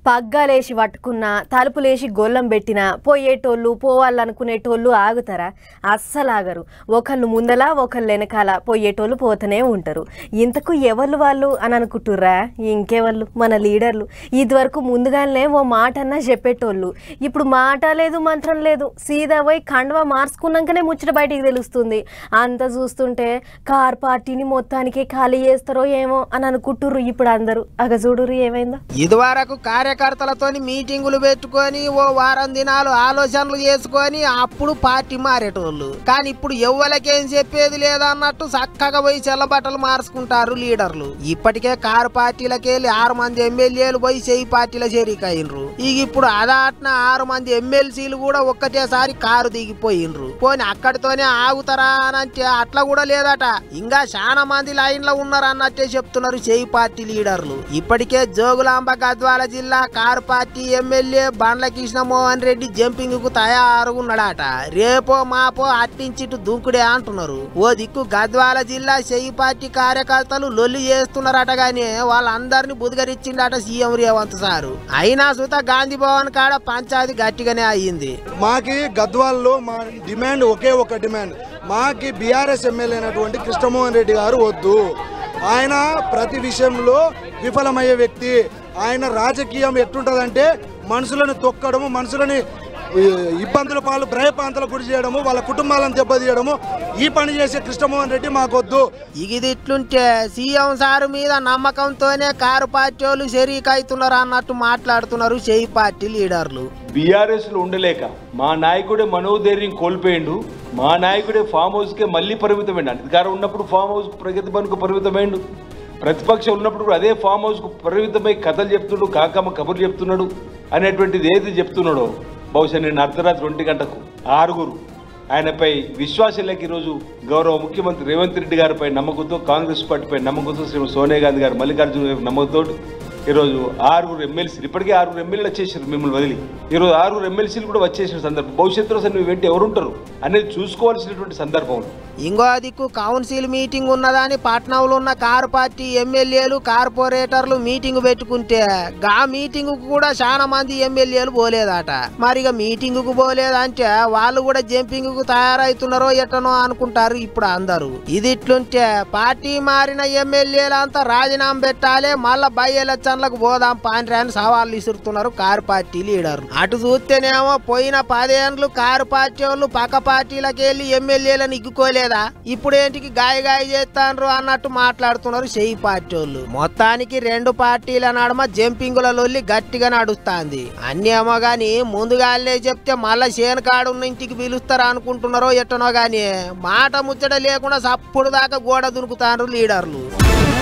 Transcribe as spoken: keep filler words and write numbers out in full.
పగ్గాలేసి పట్టుకున్నా తలుపులేసి గొల్లం పెట్టినా పోయేటోళ్ళు పోవాలనుకునేటోళ్ళు ఆగుతారా? అస్సలు ఆగరు. ఒకళ్ళు ముందల ఒకళ్ళు వెనకాల పోయేటోళ్ళు పోతూనే ఉంటారు. ఇంతకు ఎవళ్ళు వాళ్ళు అని అనుకుంటుర్రా? ఇంకెవళ్ళు మన లీడర్లు. ఇదివరకు ముందుగానే ఓ మాట అన్నా చెప్పేటోళ్ళు. ఇప్పుడు మాట లేదు మంత్రం లేదు, సీదా పోయి కండువా మార్చుకున్నాకనే ముచ్చట బయటికి తెలుస్తుంది. అంత చూస్తుంటే కార్ పార్టీని మొత్తానికే ఖాళీ చేస్తారో ఏమో అని అనుకుంటుర్రు ఇప్పుడు అందరూ. అగ చూడుర్రు ఏమైందో. ఇదివరకు కార్యకర్తలతో మీటింగులు పెట్టుకొని ఓ వారం దినాలు ఆలోచనలు చేసుకొని అప్పుడు పార్టీ మారేటోళ్ళు. కానీ ఇప్పుడు ఎవ్వలకేం చెప్పేది లేదన్నట్టు చక్కగా పోయి చెల్లబట్టలు మార్చుకుంటారు లీడర్లు. ఇప్పటికే కారు పార్టీలకెళ్ళి ఆరు మంది ఎమ్మెల్యేలు పోయి చెయ్యి పార్టీల చేరికైనరు. ఇక ఇప్పుడు అదాట్న ఆరు మంది ఎమ్మెల్సీలు కూడా ఒక్కటేసారి కారు దిగిపోయినరు. పోనీ అక్కడితోనే ఆగుతారా అని అంటే అట్లా కూడా లేదట. ఇంకా చాలా మంది లైన్ లో ఉన్నారు అన్నట్టే చెప్తున్నారు చెయ్యి పార్టీ లీడర్లు. ఇప్పటికే జోగులాంబ గద్వాల జిల్లా car party MLA Bandla Krishnamohan Reddy jumping కు తయారుగున్నాడట. రేపో మాపో అట్టించిటు దుంకుడే అంటున్నారు. ఓ దిక్కు గద్వాల జిల్లా చెయ్యి పార్టీ కార్యకర్తలు లొల్లి చేస్తున్నారట. గానీ వాళ్ళందరినీ బుదిగరిచ్చిండట సీఎం రేవంత్ సారు. అయినా సుత గాంధీ భవన్ కాడ పంచాయతీ గట్టిగానే అయ్యింది. మాకి గద్వాల్లో మా డిమాండ్ ఒకే ఒక డిమాండ్, మాకి బీఆర్ఎస్ ఎమ్మెల్యే అయినటువంటి కృష్ణమోహన్ రెడ్డి గారు వద్దు. ఆయన ప్రతి విషయంలో విఫలమయ్యే వ్యక్తి. ఆయన రాజకీయం ఎట్లుంటుందంటే మనుషులను తొక్కడము, మనుషులని ఇబ్బందుల పాలు భయపాంతలకు గురి చేయడము, వాళ్ళ కుటుంబాలను దెబ్బతీయడము, ఈ పని చేసే కృష్ణమోహన్ రెడ్డి మాకొద్దు. ఇది ఇట్లుంటే సీఎం సారు మీద నమ్మకంతోనే కారు పార్టీ వాళ్ళు షరీకైతున్నారు అన్నట్టు మాట్లాడుతున్నారు చెయ్యి పార్టీ లీడర్లు. బీఆర్ఎస్ లో ఉండలేక మా నాయకుడే మనోధైర్యం కోల్పోయిండు. మా నాయకుడే ఫామ్ హౌస్ కే మళ్ళీ పరిమితమైండు. అధికారం ఉన్నప్పుడు ఫామ్ హౌస్ ప్రగతి పనుకు పరిమితమైండు. ప్రతిపక్షం ఉన్నప్పుడు అదే ఫామ్ హౌస్ కు పరిమితమై కథలు చెప్తున్నాడు, కాకమ్మ కబుర్లు చెప్తున్నాడు అనేటువంటిది ఏది చెప్తున్నాడో బహుశా నేను అర్ధరాత్రి ఒంటి గంటకు ఆరుగురు ఆయనపై విశ్వాసంలోకి ఈరోజు గౌరవ ముఖ్యమంత్రి రేవంత్ రెడ్డి గారిపై నమ్మకంతో, కాంగ్రెస్ పార్టీపై నమ్మకంతో, శ్రీమతి సోనియా గాంధీ గారు మల్లికార్జున గారి నమ్మకంతో ఈరోజు ఆరుగురు ఎమ్మెల్సీలు, ఇప్పటికే ఆరుగురు ఎమ్మెల్యేలు వచ్చేసారు మిమ్మల్ని వదిలి. ఈరోజు ఆరుగురు ఎమ్మెల్సీలు కూడా వచ్చేసిన సందర్భం. భవిష్యత్తులో అసలు నువ్వు వెంట ఎవరుంటారు అనేది చూసుకోవాల్సినటువంటి సందర్భంలో ఇంకో దిక్కు కౌన్సిల్ మీటింగ్ ఉన్నదని పట్నంలో ఉన్న కారు పార్టీ ఎమ్మెల్యేలు కార్పొరేటర్లు మీటింగ్ పెట్టుకుంటే గా మీటింగ్ కూడా చాలా మంది ఎమ్మెల్యేలు పోలేదట. మరిగా మీటింగ్ కు పోలేదంటే వాళ్ళు కూడా జంపింగ్ కు తయారైతున్నారో ఎట్టనో అనుకుంటారు ఇప్పుడు అందరూ. ఇది ఇట్లుంటే పార్టీ మారిన ఎమ్మెల్యేలంతా రాజీనామా పెట్టాలి, మళ్ళా బై ఎలక్షన్లకు పోదాం పాండ్రా అని సవాళ్ళు విసురుతున్నారు కారు పార్టీ లీడర్. అటు చూస్తేనేమో పోయిన పదేండ్లు కారు పార్టీ వాళ్ళు పక్క పార్టీలకు వెళ్ళి ఎమ్మెల్యేలను ఇగ్గుకోలేదు. ఇప్పుడేంటికి గాయ గాయ చేస్తాన్రు అన్నట్టు మాట్లాడుతున్నారు చెయ్యి పార్టీ వాళ్ళు. మొత్తానికి రెండు పార్టీల నడుమ జంపింగుల లొల్లి గట్టిగా నడుస్తాంది. అన్ని ఏమో గాని ముందుగానే చెప్తే మళ్ళా చేనకాడున్న ఇంటికి పిలుస్తారు అనుకుంటున్నారో ఎట్టనో గాని మాట ముచ్చట లేకుండా సప్పుడు దాకా గోడ దునుకుతాన్రు లీడర్లు.